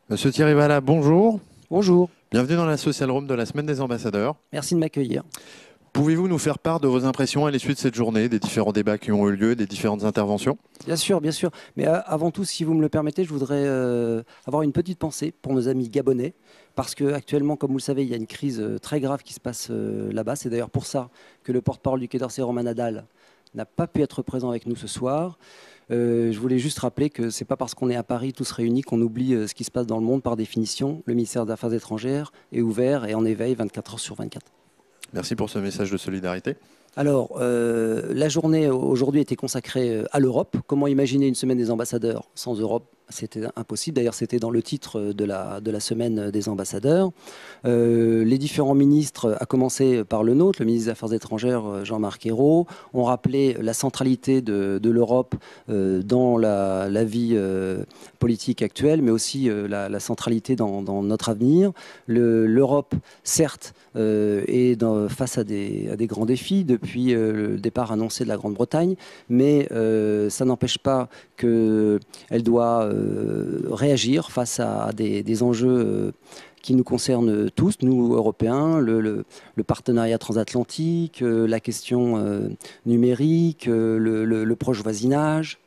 Monsieur Thierry Vallat, bonjour. Bonjour, Bienvenue dans la Social Room de la Semaine des Ambassadeurs. merci de m'accueillir. Pouvez-vous nous faire part de vos impressions à l'issue de cette journée, des différents débats qui ont eu lieu, des différentes interventions? Bien sûr, bien sûr. Mais avant tout, si vous me le permettez, je voudrais avoir une petite pensée pour nos amis gabonais. Parce qu'actuellement, comme vous le savez, il y a une crise très grave qui se passe là-bas. C'est d'ailleurs pour ça que le porte-parole du Quai d'Orsay, Romain Nadal, n'a pas pu être présent avec nous ce soir. Je voulais juste rappeler que c'est pas parce qu'on est à Paris tous réunis qu'on oublie ce qui se passe dans le monde par définition. Le ministère des Affaires étrangères est ouvert et en éveil 24 heures sur 24. Merci pour ce message de solidarité. Alors, la journée aujourd'hui était consacrée à l'Europe. Comment imaginer une semaine des ambassadeurs sans Europe? C'était impossible. D'ailleurs, c'était dans le titre de la semaine des ambassadeurs. Les différents ministres, à commencer par le nôtre, le ministre des Affaires étrangères, Jean-Marc Ayrault, ont rappelé la centralité de l'Europe dans la vie politique actuelle, mais aussi la centralité dans notre avenir. L'Europe, certes, est face à des grands défis depuis le départ annoncé de la Grande-Bretagne, mais ça n'empêche pas qu'elle doit réagir face à des enjeux qui nous concernent tous, nous Européens, le partenariat transatlantique, la question numérique, le proche voisinage.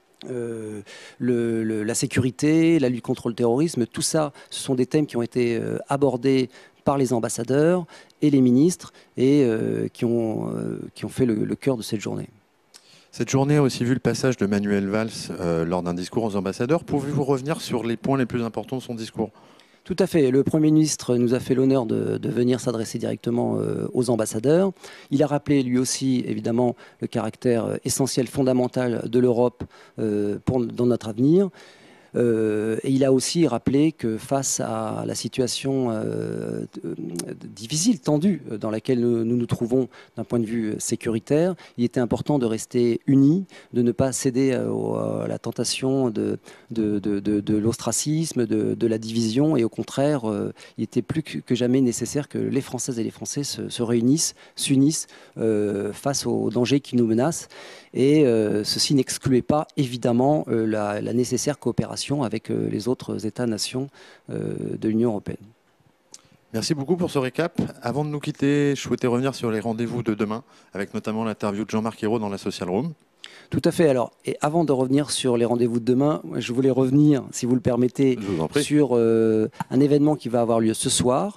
La sécurité, la lutte contre le terrorisme, tout ça, ce sont des thèmes qui ont été abordés par les ambassadeurs et les ministres et qui ont fait le cœur de cette journée. Cette journée a aussi vu le passage de Manuel Valls lors d'un discours aux ambassadeurs. Pouvez-vous revenir sur les points les plus importants de son discours? Tout à fait. Le Premier ministre nous a fait l'honneur de venir s'adresser directement aux ambassadeurs. Il a rappelé lui aussi, évidemment, le caractère essentiel, fondamental de l'Europe dans notre avenir. Et il a aussi rappelé que face à la situation difficile, tendue, dans laquelle nous trouvons d'un point de vue sécuritaire, il était important de rester unis, de ne pas céder à la tentation de l'ostracisme, de la division. Et au contraire, il était plus que jamais nécessaire que les Françaises et les Français se réunissent, s'unissent face aux dangers qui nous menacent. Et ceci n'excluait pas, évidemment, la nécessaire coopération avec les autres États-nations de l'Union européenne. Merci beaucoup pour ce récap. Avant de nous quitter, je souhaitais revenir sur les rendez-vous de demain, avec notamment l'interview de Jean-Marc Ayrault dans la Social Room. Tout à fait. Alors, et avant de revenir sur les rendez-vous de demain, je voulais revenir, si vous le permettez, sur un événement qui va avoir lieu ce soir.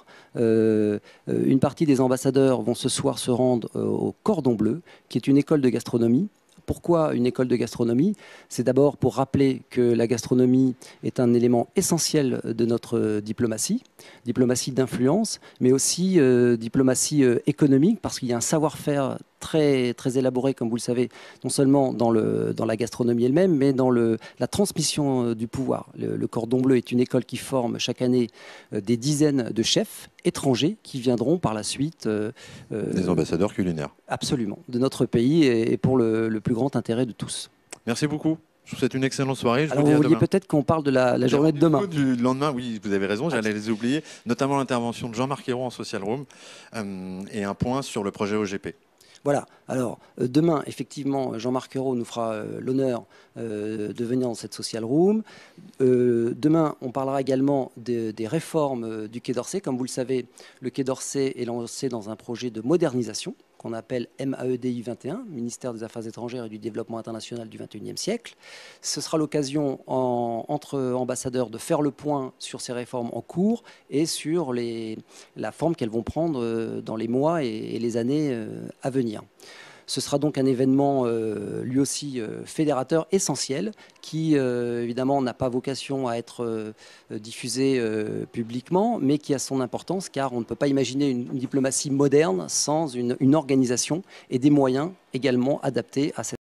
Une partie des ambassadeurs vont ce soir se rendre au Cordon Bleu, qui est une école de gastronomie. Pourquoi une école de gastronomie? C'est d'abord pour rappeler que la gastronomie est un élément essentiel de notre diplomatie d'influence, mais aussi diplomatie économique, parce qu'il y a un savoir-faire très, très élaboré, comme vous le savez, non seulement dans la gastronomie elle-même, mais dans la transmission du pouvoir. Le Cordon Bleu est une école qui forme chaque année des dizaines de chefs étrangers qui viendront par la suite... des ambassadeurs culinaires. Absolument, de notre pays et pour le plus grand intérêt de tous. Merci beaucoup. Je vous souhaite une excellente soirée. Alors vous vouliez peut-être qu'on parle de la journée de demain. Du lendemain, oui, vous avez raison, j'allais les oublier, notamment l'intervention de Jean-Marc Ayrault en Social Room et un point sur le projet OGP. Voilà, alors demain, effectivement, Jean-Marc Ayrault nous fera l'honneur de venir dans cette social room. Demain, on parlera également des réformes du Quai d'Orsay. Comme vous le savez, le Quai d'Orsay est lancé dans un projet de modernisation qu'on appelle MAEDI 21, Ministère des Affaires étrangères et du Développement international du XXIe siècle. Ce sera l'occasion entre ambassadeurs de faire le point sur ces réformes en cours et sur la forme qu'elles vont prendre dans les mois et les années à venir. Ce sera donc un événement lui aussi fédérateur essentiel qui évidemment n'a pas vocation à être diffusé publiquement, mais qui a son importance car on ne peut pas imaginer une diplomatie moderne sans une organisation et des moyens également adaptés à cette